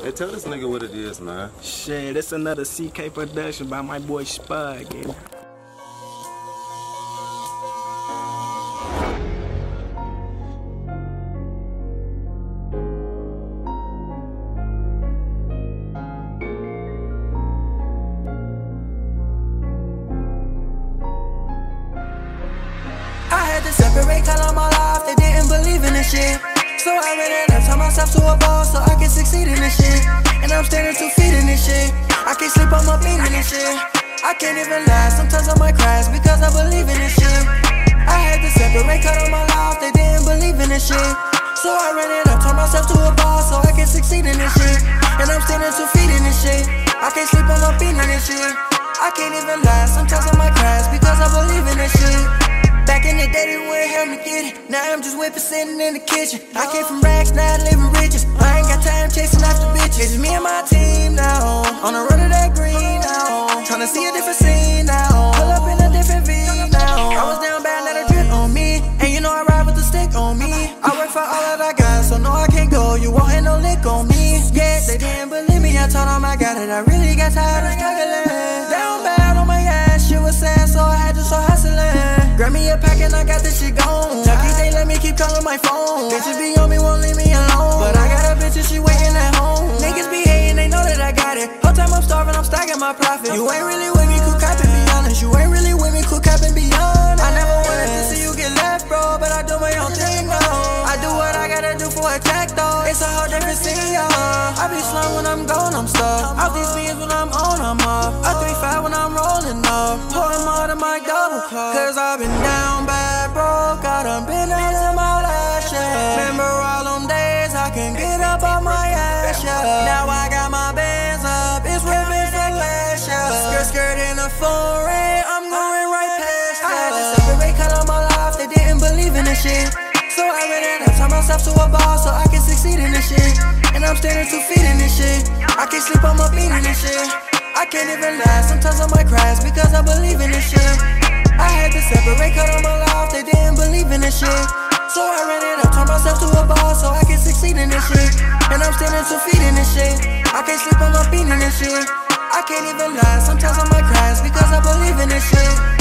Hey, tell this nigga what it is, man. Shit, it's another CK production by my boy Spud, yeah. I had to separate color my life, they didn't believe in this shit. So I ran it up, turned myself to a boss so I can succeed in this shit. And I'm standing 2 feet in this shit. I can't sleep on my feet in this shit. I can't even lie, sometimes I might crash because I believe in this shit. I had to separate color my life, they didn't believe in this shit. So I ran it up, turned myself to a boss so I can succeed in this shit. And I'm standing 2 feet in this shit. I can't sleep on my feet in this shit. I can't even lie, sometimes I might crash because I believe in this shit. Back in the day, they wouldn't help me get it. Now I'm just whipping, sitting in the kitchen. I came from rags, now I living riches. I ain't got time chasing after bitches. It's just me and my team now, on the road to that green now. Tryna see a different scene now, pull up in a different V now. I was down bad, now they drip on me. And you know I ride with the stick on me. I work for all that I got, so no I can't go. You wantin' no lick on me. Yeah, they didn't believe me, I told them I got it. I really got tired of struggling. Down bad on my ass, shit was sad, so I had to start hustling. Grab me a pack and I got this shit gone. Lucky they let me keep calling my phone. Bitches be on me, won't leave me alone. But I got a bitch and she waiting at home. Niggas be hating, they know that I got it. Whole time I'm starving, I'm stacking my profit. You ain't really with me, cool cap and be honest. You ain't really with me, cool cap and be honest. I never wanted to see you get left, bro, but I do my own thing now. I do what I gotta do for a check, though. It's a whole different scene, y'all. I be slung when I'm gone, I'm stuck. Out these beans when I'm on, I'm up. I 3-5 when I'm rolling up. Pouring more than my double cup. Cause I've been down bad, broke. I done been out in my last year. Remember all them days I can get up on my ass, yeah. Now I got my bands up, it's ripping for last year. Skirt in a foreign, I'm going right past ya. I had to separate color my life, they didn't believe in this shit. So I ran it up, turned myself to a boss so I can succeed in this shit. And I'm standing 2 feet in this shit. I can't sleep on my feet in this shit. I can't even lie, sometimes I might crash because I believe in this shit. I had to separate color my life, they didn't believe in this shit. So I ran it up, turned myself to a boss so I can succeed in this shit. And I'm standing 2 feet in this shit. I can't sleep on my feet in this shit. I can't even lie, sometimes I might crash because I believe in this shit.